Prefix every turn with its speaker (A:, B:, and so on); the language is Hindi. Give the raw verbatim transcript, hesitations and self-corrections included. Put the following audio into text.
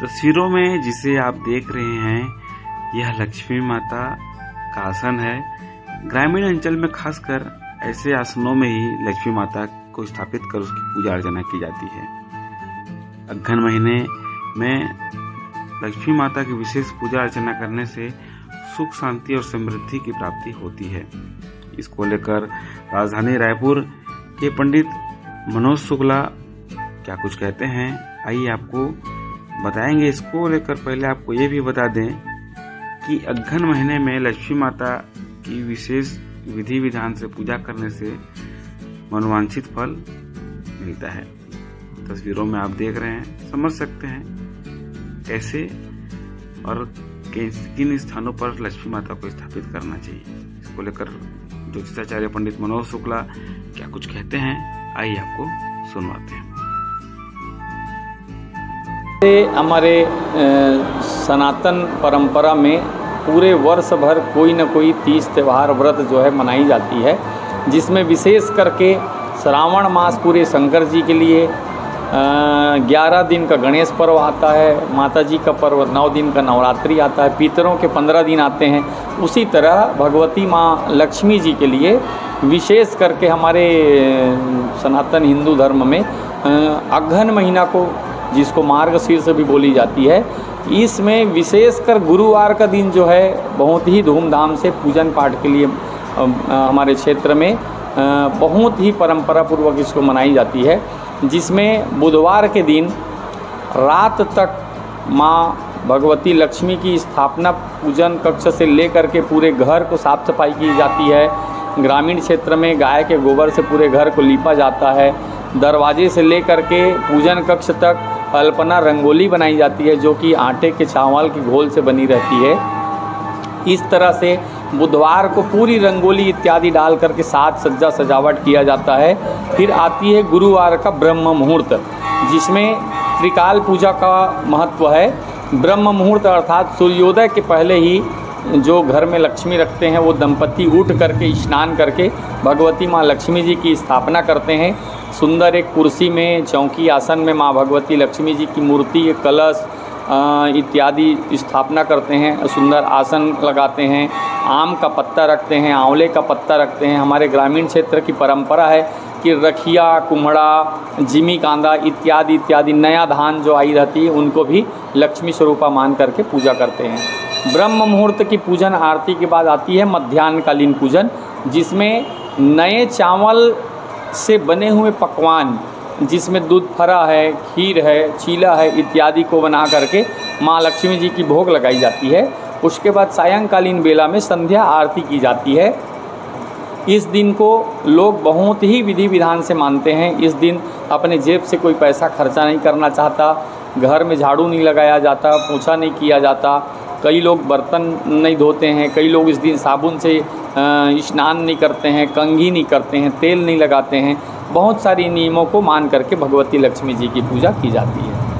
A: तस्वीरों में जिसे आप देख रहे हैं यह लक्ष्मी माता का आसन है। ग्रामीण अंचल में खासकर ऐसे आसनों में ही लक्ष्मी माता को स्थापित कर उसकी पूजा अर्चना की जाती है। अगहन महीने में लक्ष्मी माता की विशेष पूजा अर्चना करने से सुख शांति और समृद्धि की प्राप्ति होती है। इसको लेकर राजधानी रायपुर के पंडित मनोज शुक्ला क्या कुछ कहते हैं, आइए आपको बताएंगे। इसको लेकर पहले आपको ये भी बता दें कि अगहन महीने में लक्ष्मी माता की विशेष विधि विधान से पूजा करने से मनोवांछित फल मिलता है। तस्वीरों में आप देख रहे हैं, समझ सकते हैं कैसे और किन स्थानों पर लक्ष्मी माता को स्थापित करना चाहिए। इसको लेकर ज्योतिषाचार्य पंडित मनोज शुक्ला क्या कुछ कहते हैं, आइए आपको सुनवाते हैं।
B: हमारे सनातन परंपरा में पूरे वर्ष भर कोई न कोई तीज त्यौहार व्रत जो है मनाई जाती है, जिसमें विशेष करके श्रावण मास पूरे शंकर जी के लिए ग्यारह दिन का गणेश पर्व आता है, माता जी का पर्व नौ दिन का नवरात्रि आता है, पितरों के पंद्रह दिन आते हैं। उसी तरह भगवती माँ लक्ष्मी जी के लिए विशेष करके हमारे सनातन हिंदू धर्म में अगहन महीना को, जिसको मार्गशीर्ष भी बोली जाती है, इसमें विशेषकर गुरुवार का दिन जो है बहुत ही धूमधाम से पूजन पाठ के लिए हमारे क्षेत्र में बहुत ही परंपरा पूर्वक इसको मनाई जाती है, जिसमें बुधवार के दिन रात तक माँ भगवती लक्ष्मी की स्थापना पूजन कक्ष से लेकर के पूरे घर को साफ सफाई की जाती है। ग्रामीण क्षेत्र में गाय के गोबर से पूरे घर को लीपा जाता है। दरवाजे से लेकर के पूजन कक्ष तक अल्पना रंगोली बनाई जाती है, जो कि आटे के चावल के घोल से बनी रहती है। इस तरह से बुधवार को पूरी रंगोली इत्यादि डाल करके साज सज्जा सजावट किया जाता है। फिर आती है गुरुवार का ब्रह्म मुहूर्त, जिसमें त्रिकाल पूजा का महत्व है। ब्रह्म मुहूर्त अर्थात सूर्योदय के पहले ही जो घर में लक्ष्मी रखते हैं वो दंपति उठ करके स्नान करके भगवती माँ लक्ष्मी जी की स्थापना करते हैं। सुंदर एक कुर्सी में, चौकी आसन में माँ भगवती लक्ष्मी जी की मूर्ति, कलश इत्यादि स्थापना करते हैं। सुंदर आसन लगाते हैं, आम का पत्ता रखते हैं, आंवले का पत्ता रखते हैं। हमारे ग्रामीण क्षेत्र की परंपरा है कि रखिया, कुम्हड़ा, जिमी कांदा इत्यादि इत्यादि नया धान जो आई रहती है उनको भी लक्ष्मी स्वरूपा मान करके पूजा करते हैं। ब्रह्म मुहूर्त की पूजन आरती के बाद आती है मध्याह्नकालीन पूजन, जिसमें नए चावल से बने हुए पकवान, जिसमें दूध फरा है, खीर है, चीला है इत्यादि को बना करके माँ लक्ष्मी जी की भोग लगाई जाती है। उसके बाद सायंकालीन बेला में संध्या आरती की जाती है। इस दिन को लोग बहुत ही विधि विधान से मानते हैं। इस दिन अपने जेब से कोई पैसा खर्चा नहीं करना चाहता, घर में झाड़ू नहीं लगाया जाता, पोछा नहीं किया जाता, कई लोग बर्तन नहीं धोते हैं, कई लोग इस दिन साबुन से स्नान नहीं करते हैं, कंघी नहीं करते हैं, तेल नहीं लगाते हैं। बहुत सारी नियमों को मान करके भगवती लक्ष्मी जी की पूजा की जाती है।